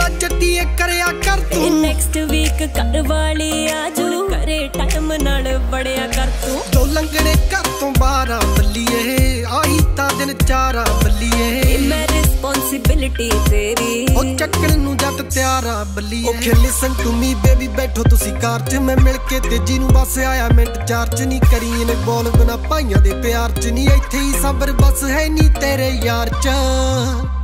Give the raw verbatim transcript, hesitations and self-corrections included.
मेरा जट्टीए करया कर तू नेक्स्ट वीक घर वाली आजू करे टाइम नाल बड़िया कर तू दो लंगड़े घर तो बारह बल्लीए आई ता दिन चारा बल्लीए मैं रिस्पांसिबिलिटी तेरी ओ चक्कर नु जट त्यारा बल्लीए okay listen to me baby बैठो तुसी कार च मैं मिल के तेजी नु बस आया मिनट चार च नहीं करी इने बोल बिना भाइयां दे प्यार च नहीं इत्थे ही सबर बस है नहीं तेरे यार च